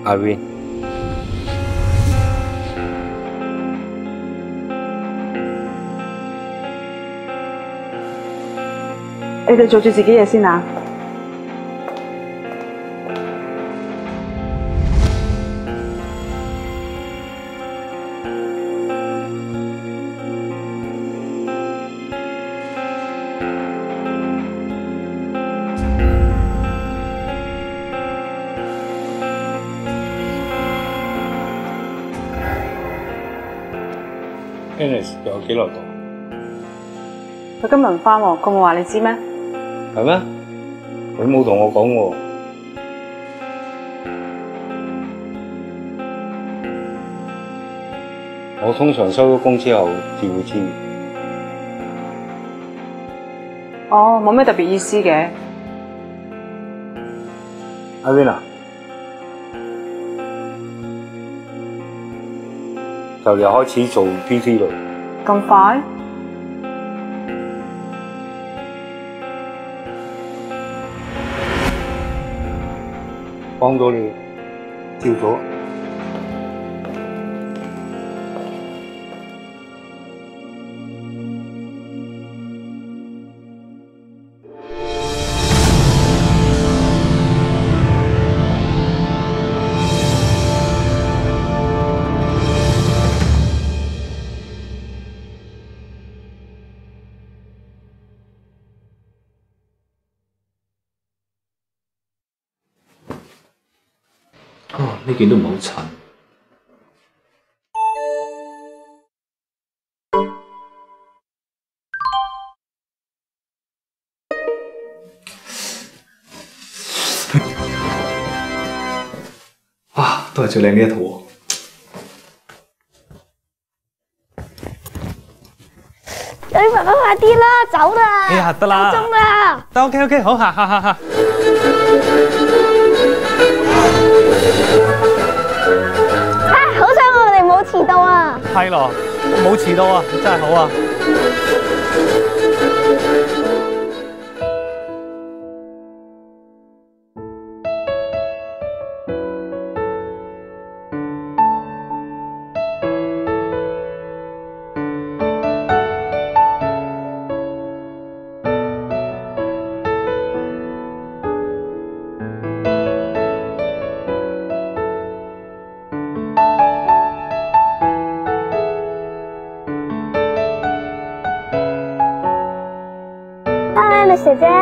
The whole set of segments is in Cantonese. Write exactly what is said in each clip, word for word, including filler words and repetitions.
阿 Win， 你哋做住自己嘢先啊！ Alice 仲有幾耐到？ 佢今日唔返喎，佢冇話你知咩？ 係咩？佢冇同我講喎。我通常收咗工之後至會知。 哦，冇咩特別意思嘅。 阿 Win 啊，就嚟開始做 P V 嘞。 咁快？ 幫咗你，照咗。 哦，呢件都唔好襯。哇，都係最靚嘅一套喎。 你爸爸快啲啦，走啦！ 哎呀，得啦， 夠鐘啦。 得 OK OK， 好，行行行行。 啊，好彩我哋冇遲到啊！ 係咯，冇遲到啊，真係好啊！ Hi， 姐姐。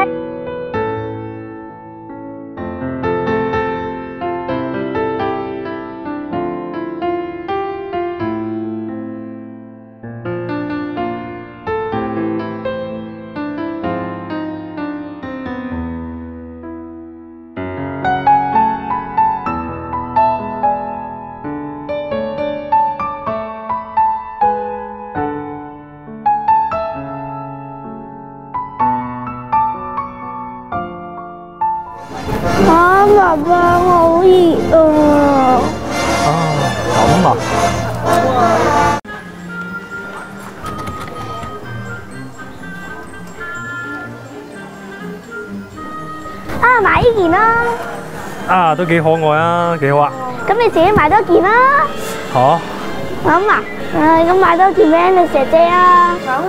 啊，爸爸，我好熱啊！ 啊，咁啊！ 啊，買呢件啦！ 啊，都幾可愛啊，幾好啊！ 咁你自己買多件啦！ 嚇？ 咁啊，誒，咁買多件俾 Alice 姐姐啊！好。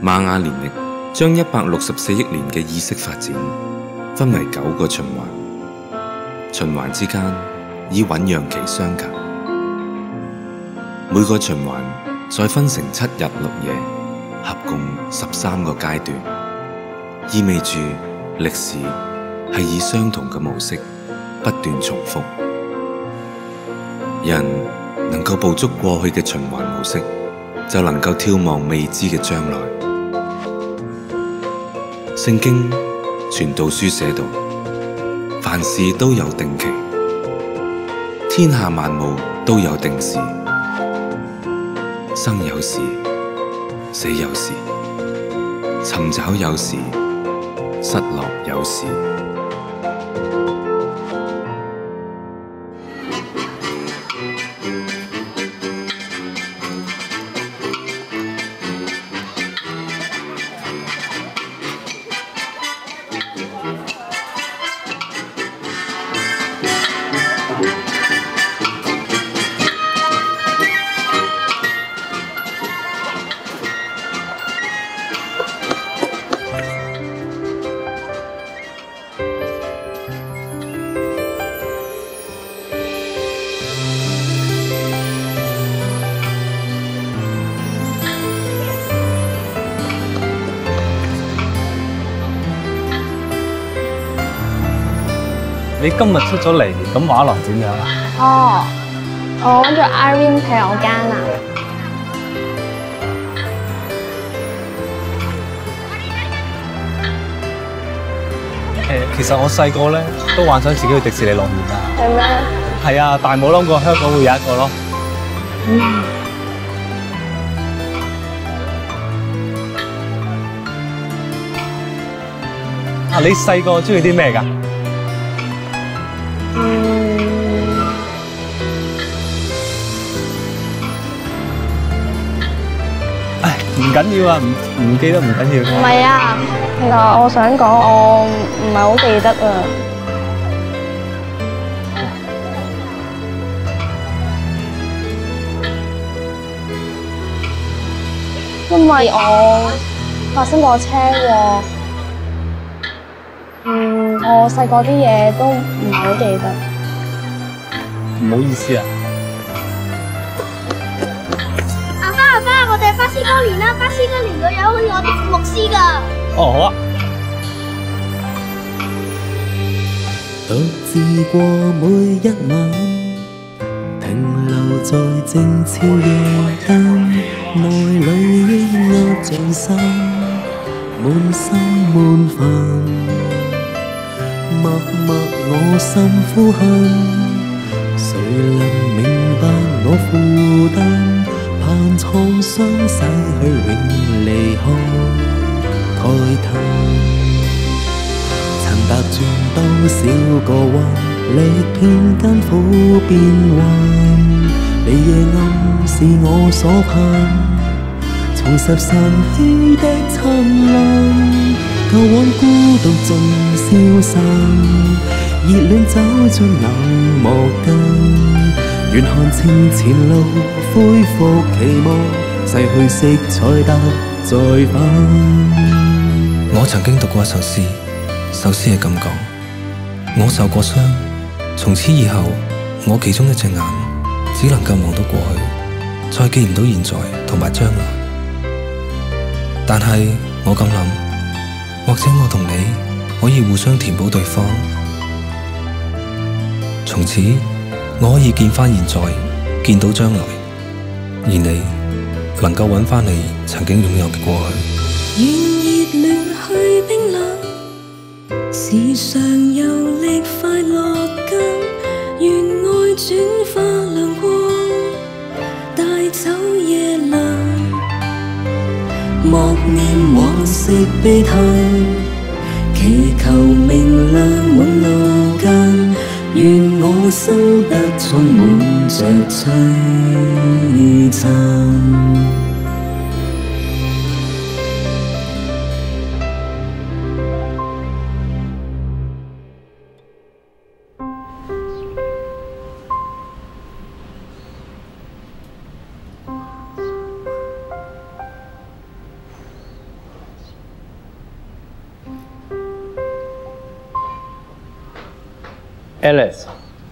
瑪雅年曆將一百六十四億年嘅意識發展分為九個循環，循環之間以醞釀期相隔，每個循環再分成七日六夜，合共十三個階段，意味住歷史係以相同嘅模式不斷重複。人能夠捕捉過去嘅循環模式，就能夠眺望未知嘅將來。聖經傳道書寫道：凡事都有定期，天下萬物都有定時，生有時，死有時，尋找有時，失落有時。 你今日出咗嚟，咁畫廊點樣啊？ 哦，我揾咗 Irene 睇我間啊。 誒，其實我細個咧都幻想自己去迪士尼樂園啊。 係咩？ 係啊，但係冇諗過香港會有一個咯。 嗯。 啊，你細個中意啲咩㗎？唔緊要啊，唔唔記得唔緊要。 唔係啊，其實我想講，我唔係好記得啊。因為我發生過車禍，嗯，我細個啲嘢都唔係好記得。 唔好意思啊。 我哋巴斯光年啦，巴斯光年佢有好似我哋牧師㗎。 哦，好啊。 獨自過每一晚，停留在靜悄夜燈，內裏抑壓像山，滿心滿煩。默默我心呼喊，誰能明白我負擔？盼創傷洗去永離開慨嘆，曾踏轉多少個彎，歷遍艱苦變幻，你夜暗是我所盼，重拾晨曦的燦爛，舊往孤獨盡消散，熱戀走進冷漠間。願看清前路，恢復期望，逝去色彩得再返。 我曾經讀過一首詩，首詩係咁講：我受過傷，從此以後，我其中一隻眼只能夠望到過去，再見唔到現在同埋將來。但係我咁諗，或者我同你可以互相填補對方，從此。我可以見返現在，見到將來，而你能夠揾返你曾經擁有嘅過去。 願熱戀去冰冷，時常遊歷快樂間，願愛轉化亮光，帶走夜涼。莫念往昔悲嘆，祈求明亮滿路間。願我心得充滿着璀璨。 Alice，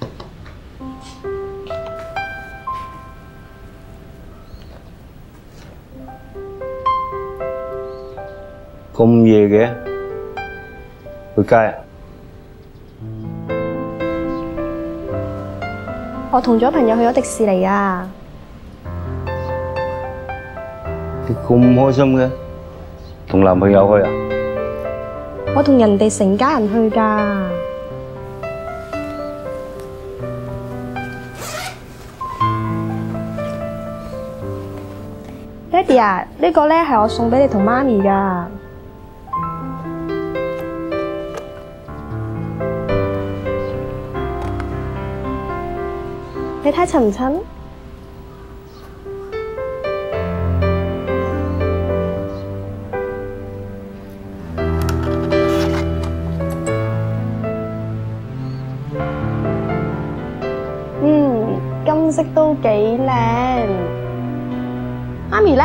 咁夜嘅，去街啊？ 我同咗朋友去咗迪士尼啊！ 你咁開心嘅，同男朋友去啊？ 我同人哋成家人去㗎。爹哋啊，呢個咧係我送俾你同媽咪㗎。你睇襯唔襯？嗯，金色都幾靚。媽咪咧？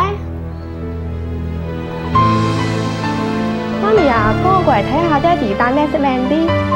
媽咪啊，幫我過嚟睇下爹哋戴咩色靚啲？